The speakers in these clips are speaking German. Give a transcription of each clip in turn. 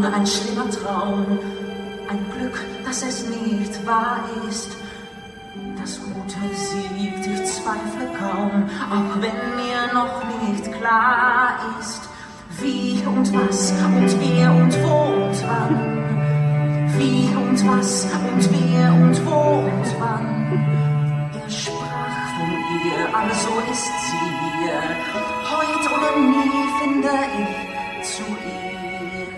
ein schlimmer Traum, ein Glück, dass es nicht wahr ist. Das Gute siegt, ich zweifle kaum, auch wenn mir noch nicht klar ist, wie und was und wer und wo und wann. Wie und was und wer und wo und wann. Er sprach von ihr, also ist sie hier. Heut oder nie finde ich zu ihr.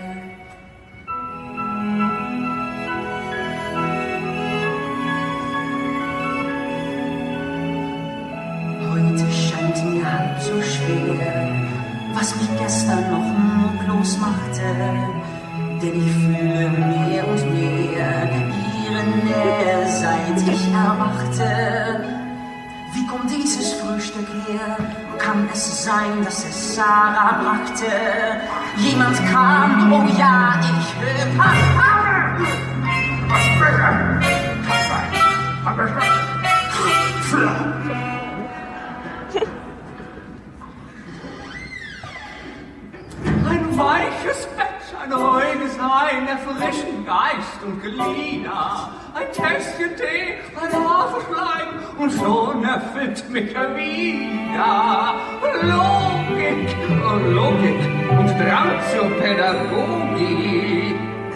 Heute scheint mir halb so schwer, was mich gestern noch mutlos machte. Denn ich fühle mehr und mehr ihre Nähe, seit ich erwachte. Wie kommt dieses Frühstück her? Kann es sein, dass es Sarah brachte? Jemand kam, oh ja, ich will Ein weiches Bett, ein ruhiges Heim, der frischen Geist und Glieder. Ein Tässchen Tee, ein Haferschleim und schon erfüllt mich er wieder. Logik und Drang zur Pädagogik.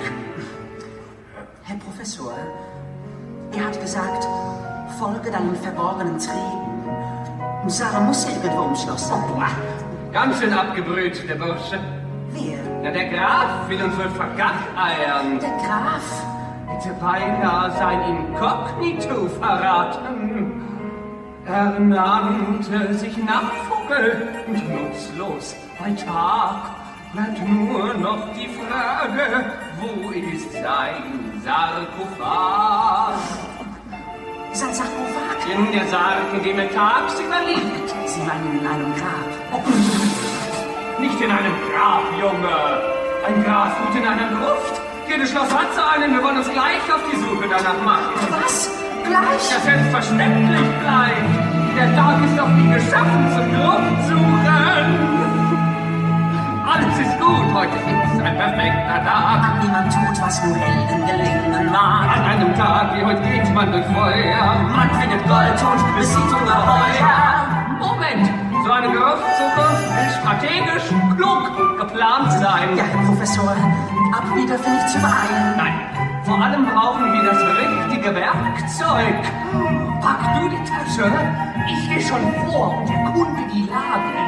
Herr Professor, er hat gesagt, folge deinen verborgenen Trieben. Sarah muss irgendwo im Schloss sein. Ganz schön abgebrüht, der Bursche. Wer? Na, der Graf will uns wohl vergatteiern. Der Graf? Hätte beinahe sein Inkognito verraten. Er nannte sich Nachtvogel und nutzlos bei Tag. Bleibt nur noch die Frage, wo ist sein Sarkophag? Sein Sarkophag? In der Sarg, in dem er tagsüber liegt. Sie meinen in einem Grab? Oh. Nicht in einem Grab, Junge. Ein Grab gut in einer Gruft. Jedes Schloss hat so einen. Wir wollen uns gleich auf die Suche danach machen. Was? Gleich? Ja, selbstverständlich gleich. Der Tag ist doch nie geschaffen zum Gruftsuchen. Alles ist gut. Heute ist ein perfekter Tag. Niemand tut, was nur Helden gelingen mag. An einem Tag wie heute geht man durch Feuer. Man findet Gold und besieht Ungeheuer. Moment. So eine Gruftsuche will strategisch klug geplant sein. Ja, Herr Professor, ab wieder finde ich zu beeilen. Nein, vor allem brauchen wir das richtige Werkzeug. Pack du die Tasche, ich gehe schon vor und erkunde die Lage.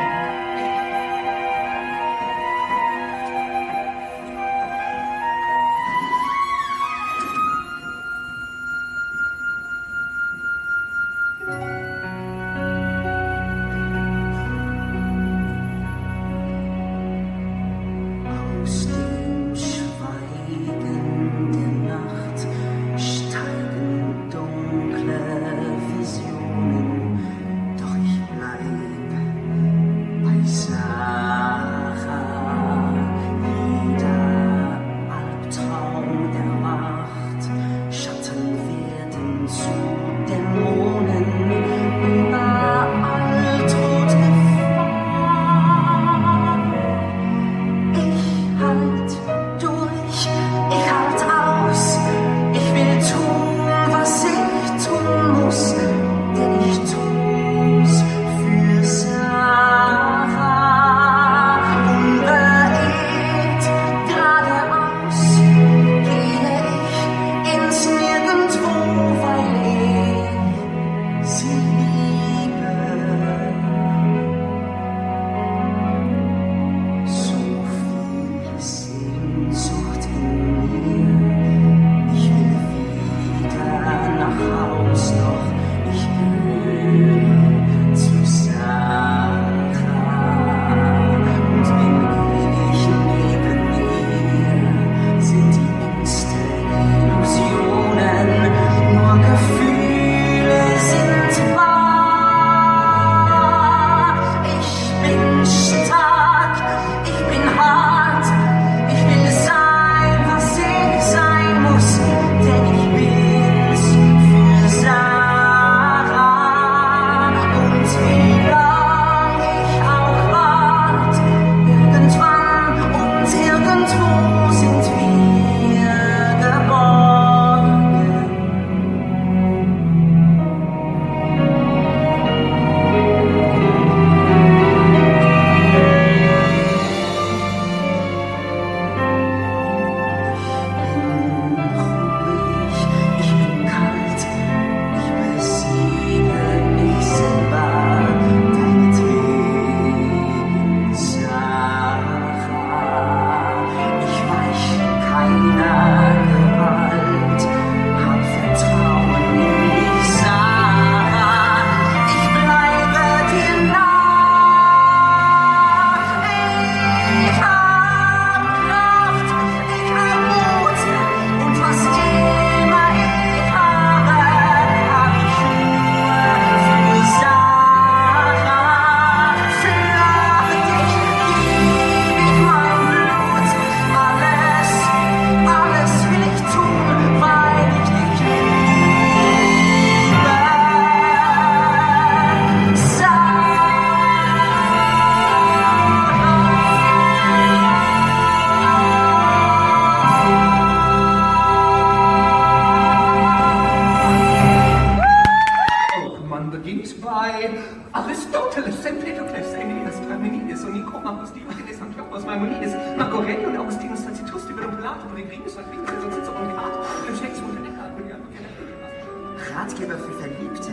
Augustinus, Antiochos, Maimonides, Marco Aurelius und Augustinus Tacitus, über den Plato, Peregrinus, Aquinus, und Cicero und Cato, und Shakespeare und Neckar, Ratgeber für Verliebte?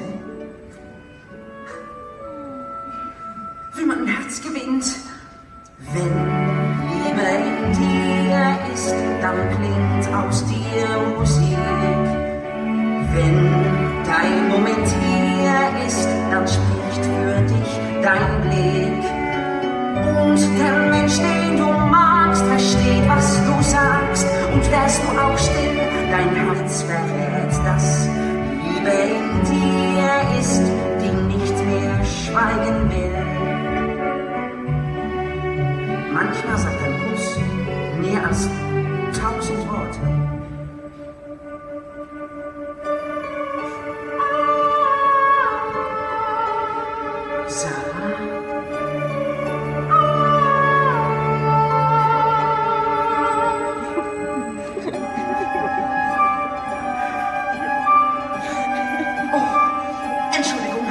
Wie man ein Herz gewinnt. Wenn Liebe in dir ist, dann klingt aus dir Musik. Wenn dein Moment hier ist, dann spricht für dich dein Blick. Und der Mensch, den du magst, versteht, was du sagst. Und wärst du auch still, dein Herz verrät, dass Liebe in dir ist, die nicht mehr schweigen will. Manchmal sagt ein Kuss mehr als 1000 Worte. Sarah? Oh, Entschuldigung.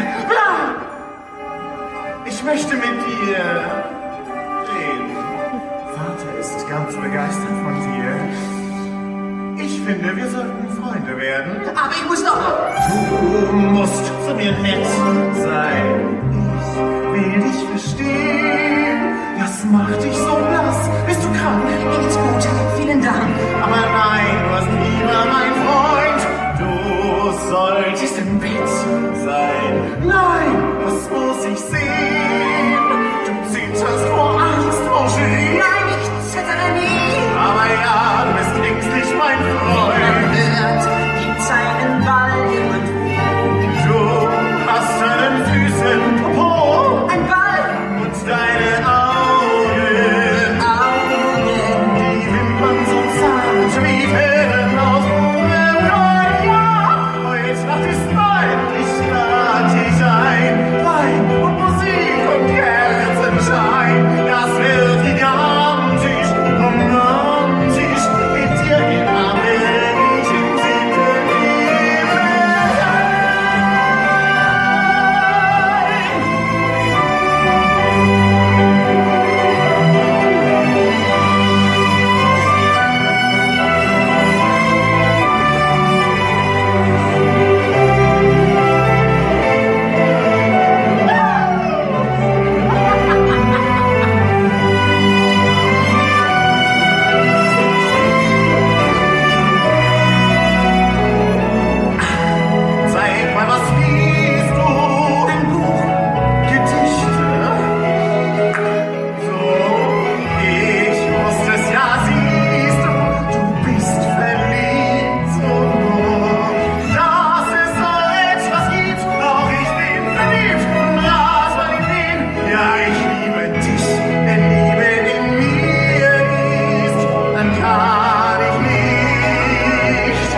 Ich möchte mit dir reden. Vater ist ganz begeistert von dir. Ich finde, wir sollten Freunde werden. Aber ich muss doch... Du musst zu mir nett sein. Ich will dich verstehen. Das macht dich so blass. Bist du krank? Mir geht's gut. Vielen Dank. Aber nein, du hast lieber mein Freund. Du solltest im Bett sein. Nein, das muss ich sehen. Du zitterst vor Angst, oh Julie. Nein, ich zittere nie. Aber ja, du bist ängstlich, mein Freund. Hört, gibt's einen Ball irgendwo. Du hast an den Füßen Popo. Ein Ball. Und deine Augen. Augen. Die Wimpern so zart wie Fäden aus Blumengold. Ja, heute Nacht ist mein. Ich lade dich ein. Wein und Musik und Kerzenschein. Das wird gigantisch, romantisch. Mit dir immer werde ich im 7. Himmel sein. Zeig mal, was liest du? Ein Buch. Gedichte? So, ich wusste es ja, siehst du, du bist verliebt. So, dass es so etwas gibt, doch ich bin verliebt. Was soll ich bin? Ja, ich liebe dich, wenn Liebe in mir ist, dann kann ich nicht.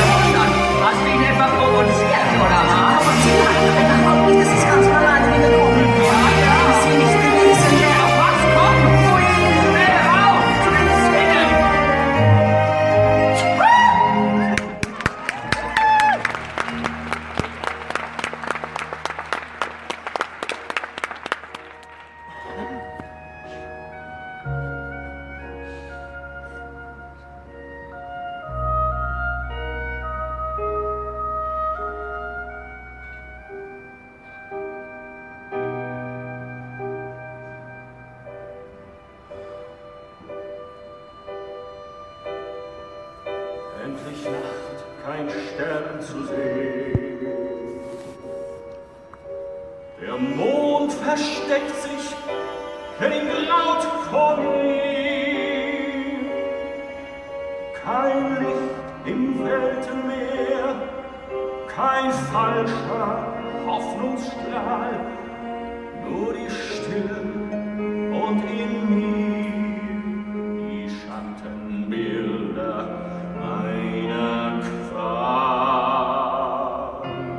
Das ist ganz alleine wie eine Gruppe. zu sehen. Der Mond versteckt sich, kein Graut vor mir, kein Licht im Weltenmeer, kein falscher Hoffnungsstrahl, nur die Stille und in mir die Schattenbilder meiner Qual.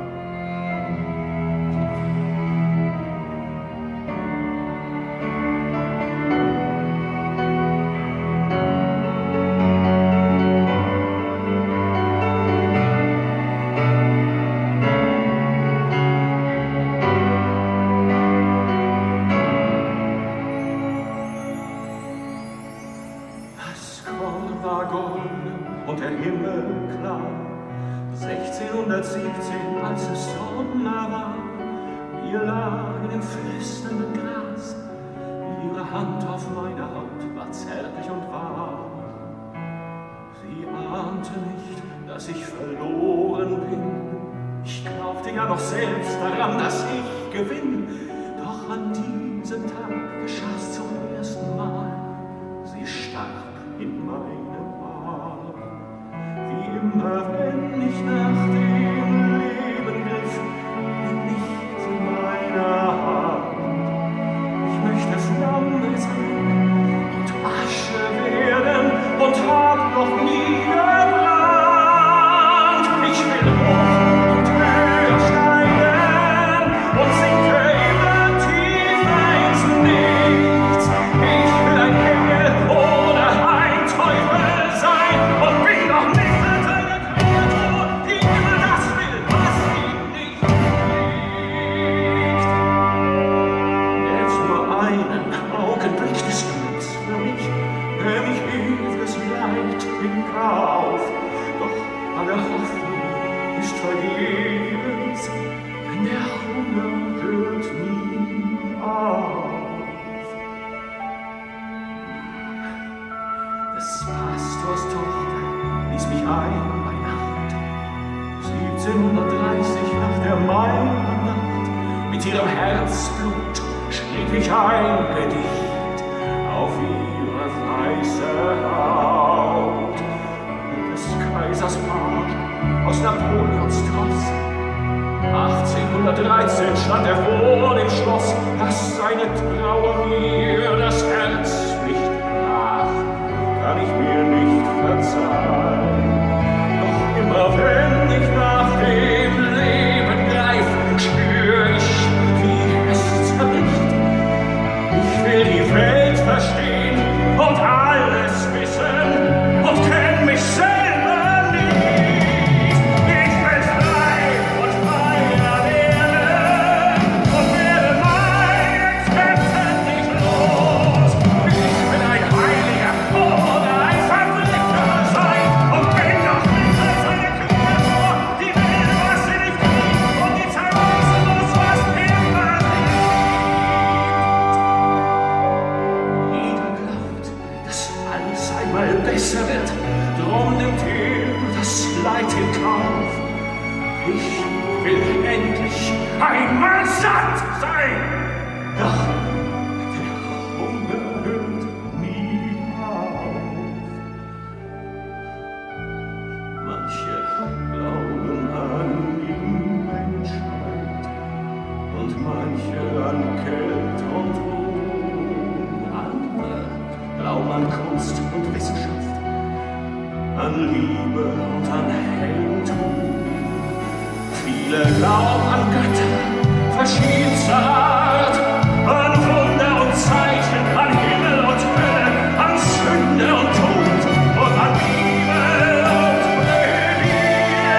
Und der Himmel klar, 1617, als es Sommer war, wir lagen im flüsternden Gras, ihre Hand auf meiner Haut war zärtlich und warm. Sie ahnte nicht, dass ich verloren bin, ich glaubte ja noch selbst daran, dass ich gewinn, doch an diesem Tag geschah's zum ersten Mal, sie starb in meinem Arm. Wie immer, wenn ich nach dem Leben griff, bin ich zu meiner Hand. Ich möchte Flamme sein und Asche werden und hab noch nie gebrannt. Ich will hoch und höher steigen und sinke immer tiefer ins Nichts. Ich will ein Engel oder ein Teufel sein und bin noch nicht doch alle Hoffnung ist vergebens, denn der Hunger hört nie auf. Des Pastors Tochter ließ mich ein bei Nacht, 1730 nach der Mailandnacht, mit ihrem Herzblut schrieb ich ein Gedicht auf ihre weiße Haut. Kaisers Page aus Napoleons Tross. 1813 stand er vor dem Schloss, dass seine Trauer mir das Herz nicht brach, kann ich mir nicht verzeihen. Doch immer wenn ich nach dem Leben greif, spür ich, wie es zerbricht. Ich will die Welt verstehen und alles wissen und kenn mich selbst. Einmal satt sein! Doch der Hunger hört nie auf. Manche glauben an die Menschheit und manche an Kälte und Ruhm. Andere glauben an Kunst und Wissenschaft, an Liebe und an Heldentum. Viele glauben an Götter verschiedenster Art, an Wunder und Zeichen, an Himmel und Hölle, an Sünde und Tod und an Liebe und Plädier.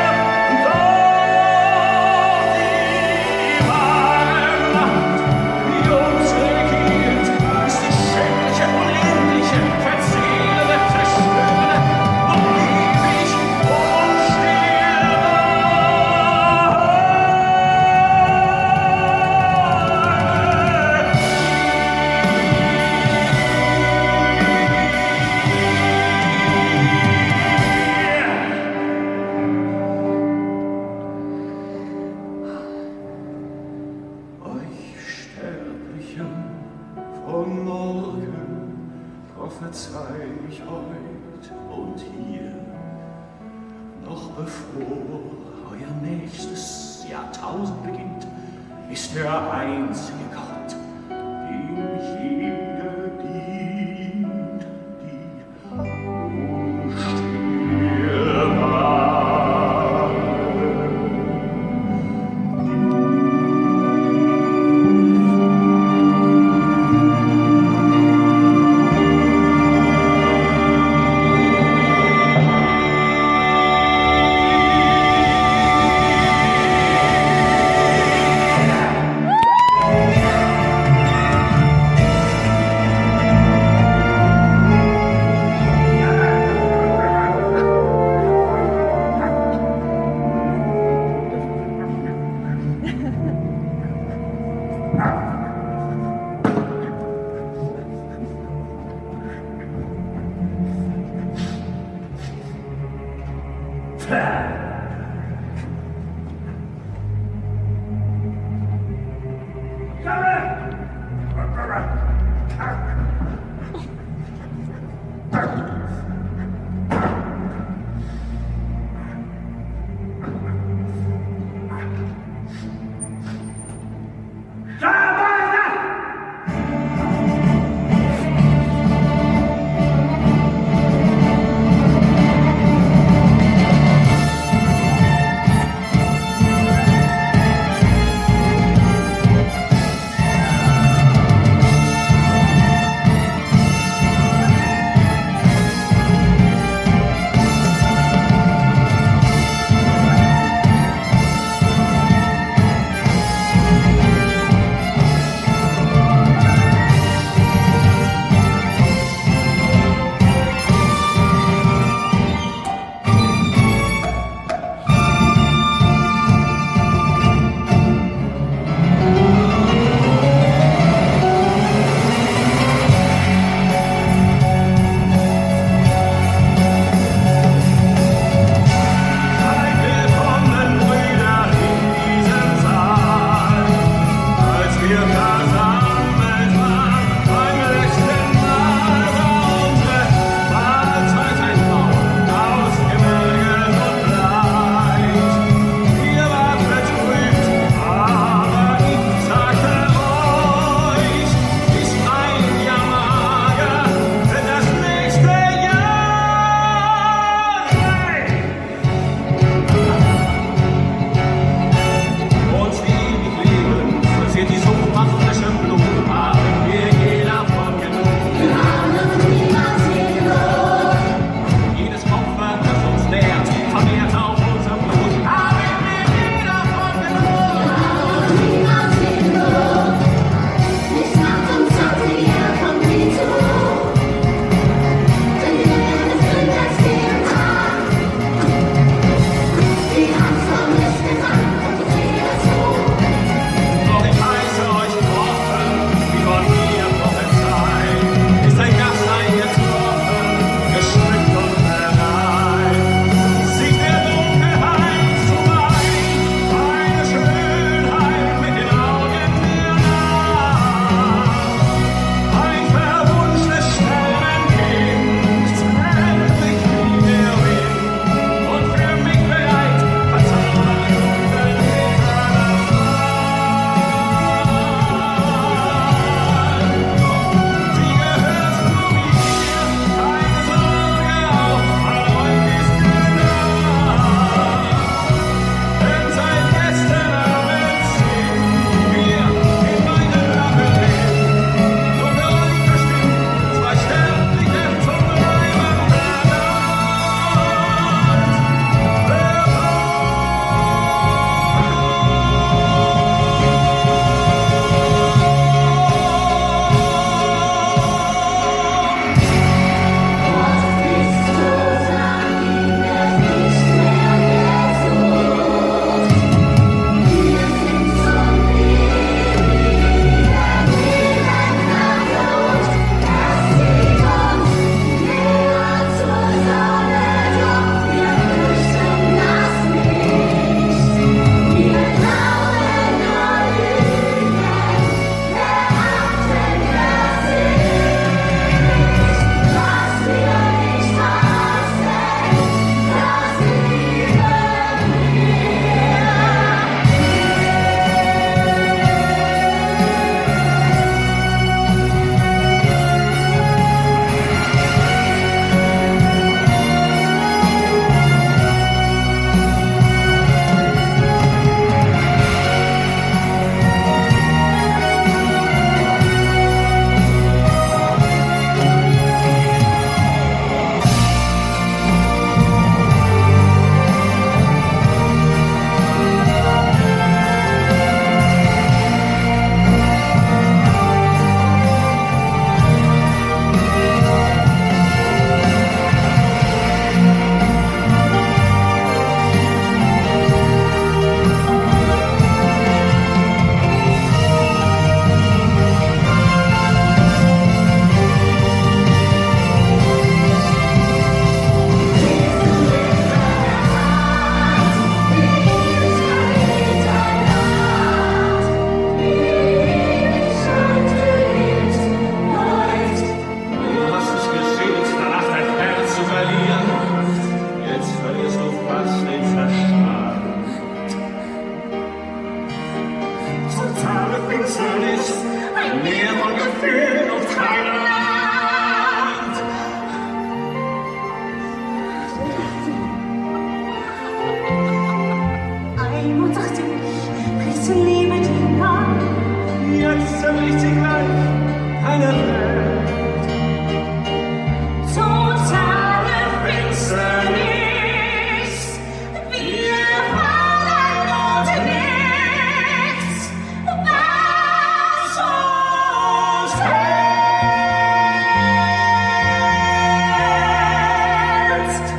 Doch die wahre Macht, die uns regiert, ist die schändliche, unendliche, verzehrende, zerstörende und ewig unstillbare. bevor euer nächstes Jahrtausend beginnt, ist der einzige Gott, dem jeder dient, die zerbricht sie gleich, keiner brennt. Totale Finsternis, wir hören und nichts, was uns hält.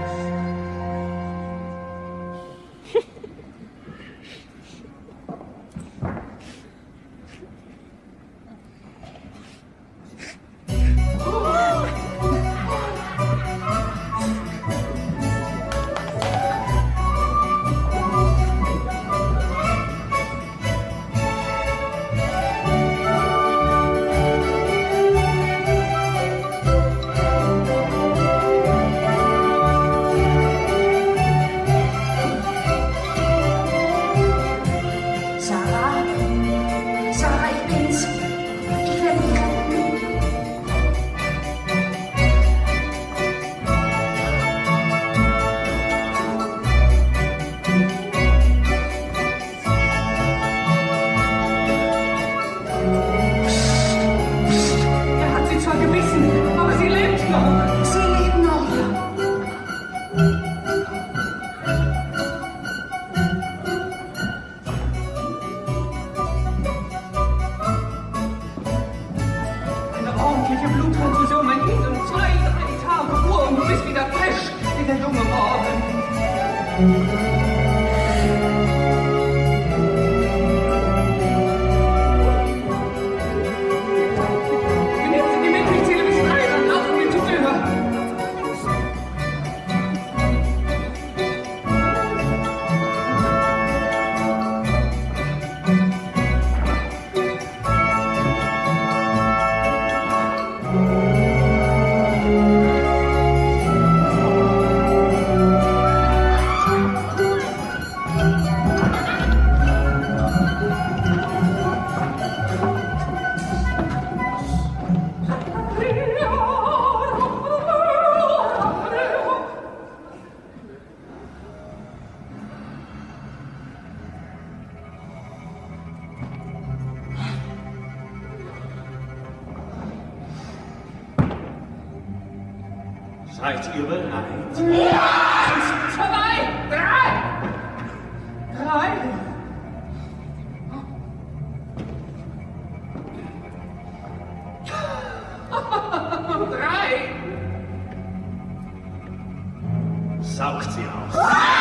Sarah, ich bin's. Ich werde dich retten. Er hat sie zwar gebissen, aber sie lebt noch. Sie lebt noch. Eine ordentliche Bluttransfusion, mein Kind, um 2, 3 Tage Ruhe und du bist wieder frisch wie der junge Morgen. Nehmen Sie die mit, ich zähle bis 3, dann laufen wir zur Tür. Seid ihr bereit? 1, 2, 3. 3. Saugt sie aus.